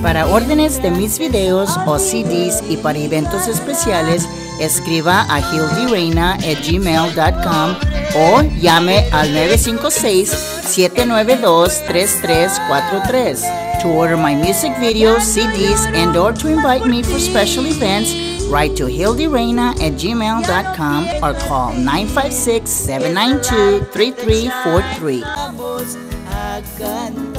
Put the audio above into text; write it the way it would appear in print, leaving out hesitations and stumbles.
Para órdenes de mis videos o CDs y para eventos especiales, escriba a hildareyna@gmail.com o llame al 956-792-3343. To order my music videos, CDs, and or to invite me for special events, write to hildareyna@gmail.com or call 956-792-3343.